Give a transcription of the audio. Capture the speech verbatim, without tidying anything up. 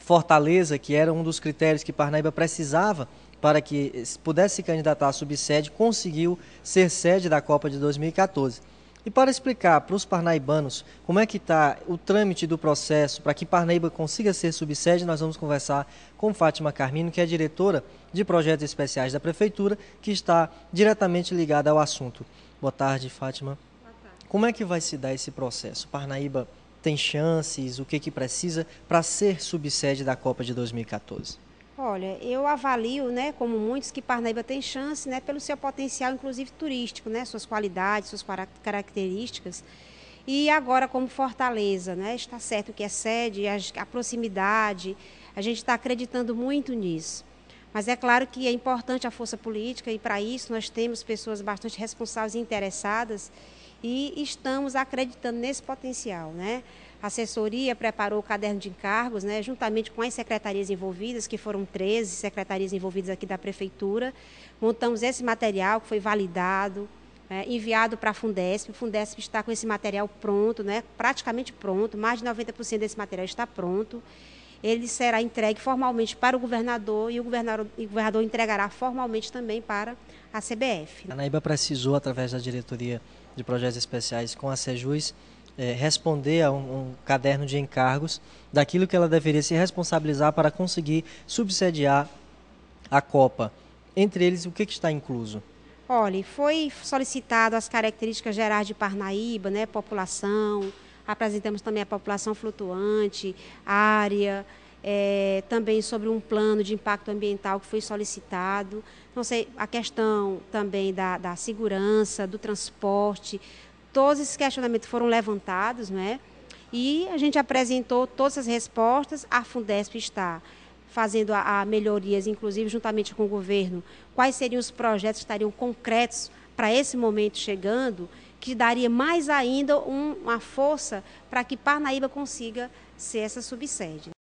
Fortaleza, que era um dos critérios que Parnaíba precisava para que pudesse se candidatar à subsede, conseguiu ser sede da Copa de dois mil e quatorze. E para explicar para os parnaibanos como é que está o trâmite do processo para que Parnaíba consiga ser subsede, nós vamos conversar com Fátima Carmino, que é diretora de projetos especiais da Prefeitura, que está diretamente ligada ao assunto. Boa tarde, Fátima. Boa tarde. Como é que vai se dar esse processo? Parnaíba tem chances? O que, que precisa para ser subsede da Copa de dois mil e quatorze? Olha, eu avalio, né, como muitos, que Parnaíba tem chance, né, pelo seu potencial, inclusive turístico, né, suas qualidades, suas características. E agora, como Fortaleza, né, está certo que é sede, a, a proximidade, a gente está acreditando muito nisso. Mas é claro que é importante a força política e, para isso, nós temos pessoas bastante responsáveis e interessadas e estamos acreditando nesse potencial, né? A assessoria preparou o caderno de encargos, né, juntamente com as secretarias envolvidas, que foram treze secretarias envolvidas aqui da Prefeitura. Montamos esse material que foi validado, né, enviado para a Fundesp. O Fundesp está com esse material pronto, né, praticamente pronto, mais de noventa por cento desse material está pronto. Ele será entregue formalmente para o governador e o governador, e o governador entregará formalmente também para a C B F. Parnaíba precisou, através da diretoria de projetos especiais com a Sejus, é, responder a um, um caderno de encargos daquilo que ela deveria se responsabilizar para conseguir subsediar a Copa. Entre eles, o que, que está incluso? Olha, foi solicitado as características gerais de Parnaíba, né, população, apresentamos também a população flutuante, área, é, também sobre um plano de impacto ambiental que foi solicitado. Não sei, a questão também da, da segurança, do transporte, todos esses questionamentos foram levantados, né? E a gente apresentou todas as respostas. A Fundesp está fazendo a, a melhorias, inclusive juntamente com o governo, quais seriam os projetos que estariam concretos para esse momento chegando, que daria mais ainda um, uma força para que Parnaíba consiga ser essa subsede.